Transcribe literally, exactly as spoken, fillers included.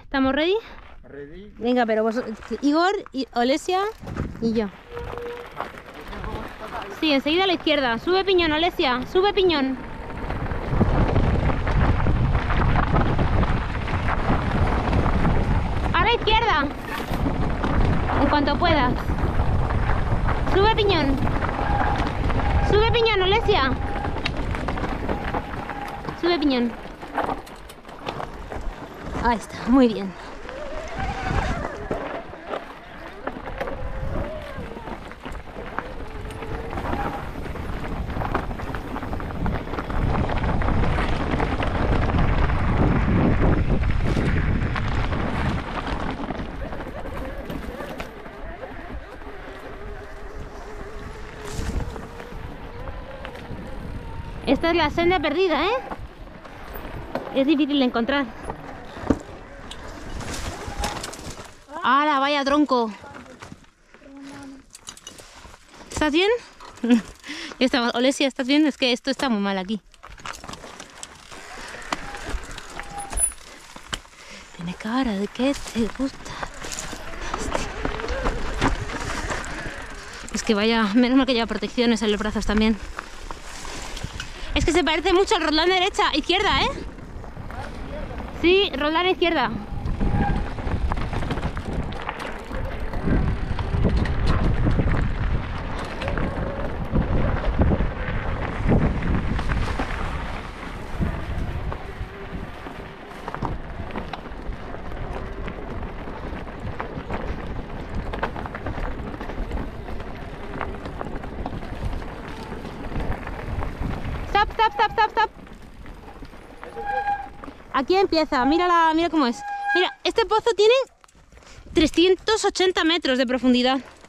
¿Estamos ready? Ready. Venga, pero vos, Igor, y Olesia y yo. Sí, enseguida a la izquierda. Sube piñón, Olesia, sube piñón. A la izquierda. En cuanto puedas. Sube piñón. Sube piñón, Olesia. Sube piñón. Ahí está, muy bien. Esta es la senda perdida, ¿eh? Es difícil de encontrar. ¡Hala, vaya tronco! ¿Estás bien? Ya estamos. Olesia, ¿estás bien? Es que esto está muy mal aquí. Tiene cara de que te gusta. Es que vaya, menos mal que lleva protecciones en los brazos también. Es que se parece mucho al Roldán derecha, izquierda, ¿eh? Sí, Roldán izquierda. Stop, stop, stop, stop, stop. Aquí empieza, mira, la, mira cómo es. Mira, este pozo tiene trescientos ochenta metros de profundidad.